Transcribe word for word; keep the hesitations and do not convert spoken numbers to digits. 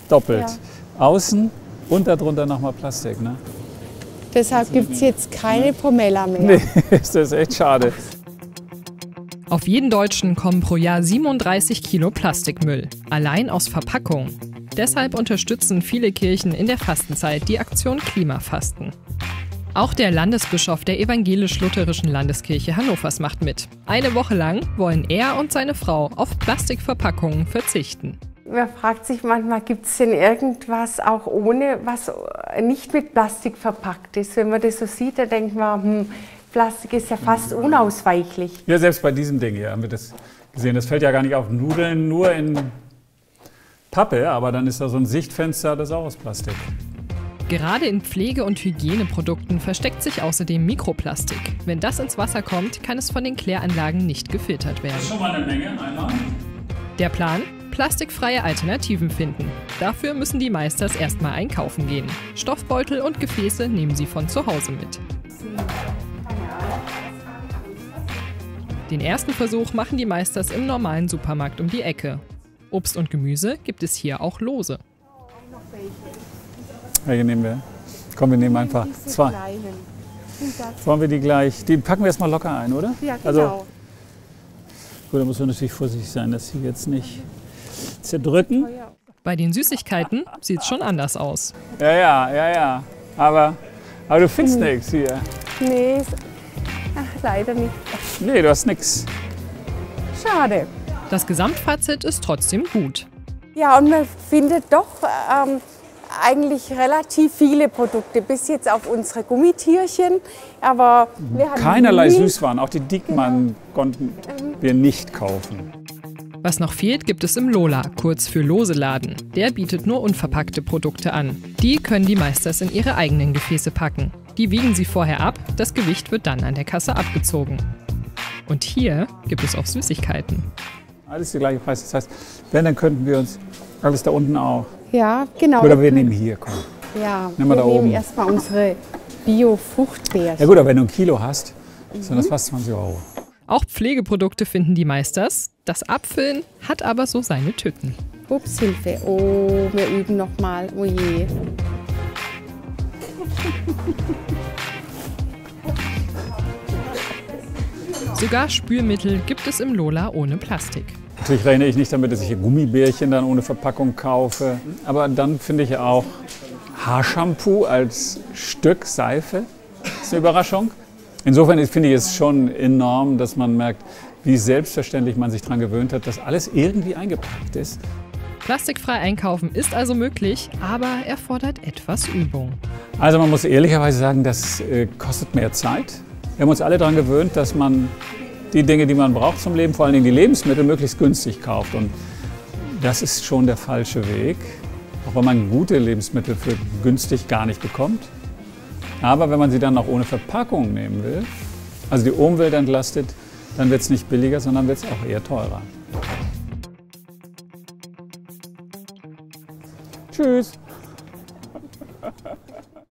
doppelt. Ja. Außen und darunter nochmal Plastik. Ne? Deshalb gibt es jetzt keine Pomella mehr. Nee, das ist echt schade. Auf jeden Deutschen kommen pro Jahr siebenunddreißig Kilo Plastikmüll, allein aus Verpackungen. Deshalb unterstützen viele Kirchen in der Fastenzeit die Aktion Klimafasten. Auch der Landesbischof der evangelisch-lutherischen Landeskirche Hannovers macht mit. Eine Woche lang wollen er und seine Frau auf Plastikverpackungen verzichten. Man fragt sich manchmal, gibt es denn irgendwas auch ohne, was nicht mit Plastik verpackt ist? Wenn man das so sieht, dann denkt man, hm, Plastik ist ja fast unausweichlich. Ja, selbst bei diesem Ding hier haben wir das gesehen. Das fällt ja gar nicht auf. Nudeln nur in Pappe, aber dann ist da so ein Sichtfenster, das ist auch aus Plastik. Gerade in Pflege- und Hygieneprodukten versteckt sich außerdem Mikroplastik. Wenn das ins Wasser kommt, kann es von den Kläranlagen nicht gefiltert werden. Das ist schon mal eine Menge, einmal. Der Plan? Plastikfreie Alternativen finden. Dafür müssen die Meisters erstmal einkaufen gehen. Stoffbeutel und Gefäße nehmen sie von zu Hause mit. Den ersten Versuch machen die Meisters im normalen Supermarkt um die Ecke. Obst und Gemüse gibt es hier auch lose. Welche nehmen wir? Komm, wir nehmen einfach zwei. Wollen wir die gleich? Die packen wir erstmal locker ein, oder? Ja, genau. Also, gut, da muss man natürlich vorsichtig sein, dass sie jetzt nicht zerdrücken. Bei den Süßigkeiten sieht es schon anders aus. Ja, ja, ja, ja. Aber, aber du findest hm. nichts hier. Nee, ach, leider nicht. Nee, du hast nichts. Schade. Das Gesamtfazit ist trotzdem gut. Ja, und man findet doch ähm, eigentlich relativ viele Produkte, bis jetzt auf unsere Gummitierchen. Aber wir hatten keinerlei nie Süßwaren, auch die Diekmann genau. konnten wir nicht kaufen. Was noch fehlt, gibt es im Lola, kurz für Lose-Laden. Der bietet nur unverpackte Produkte an. Die können die Meisters in ihre eigenen Gefäße packen. Die wiegen sie vorher ab, das Gewicht wird dann an der Kasse abgezogen. Und hier gibt es auch Süßigkeiten. Alles der gleiche Preis, das heißt, wenn, dann könnten wir uns alles da unten auch. Ja, genau. Oder wir nehmen hier, komm. Ja, nehmen wir, wir da nehmen oben. erstmal unsere Bio-Fruchtbeeren. Ja gut, aber wenn du ein Kilo hast, mhm. sind das fast zwanzig Euro. Auch Pflegeprodukte finden die Meisters. Das Abfüllen hat aber so seine Tücken. Ups, Hilfe. Oh, wir üben noch mal. Oh je. Sogar Spülmittel gibt es im Lola ohne Plastik. Natürlich rechne ich nicht damit, dass ich hier Gummibärchen dann ohne Verpackung kaufe. Aber dann finde ich auch Haarshampoo als Stück Seife. Das ist eine Überraschung. Insofern finde ich es schon enorm, dass man merkt, wie selbstverständlich man sich daran gewöhnt hat, dass alles irgendwie eingepackt ist. Plastikfrei einkaufen ist also möglich, aber erfordert etwas Übung. Also man muss ehrlicherweise sagen, das äh, kostet mehr Zeit. Wir haben uns alle daran gewöhnt, dass man die Dinge, die man braucht zum Leben, vor allen Dingen die Lebensmittel, möglichst günstig kauft. Und das ist schon der falsche Weg, auch wenn man gute Lebensmittel für günstig gar nicht bekommt. Aber wenn man sie dann auch ohne Verpackung nehmen will, also die Umwelt entlastet, dann wird es nicht billiger, sondern wird es auch eher teurer. Tschüss!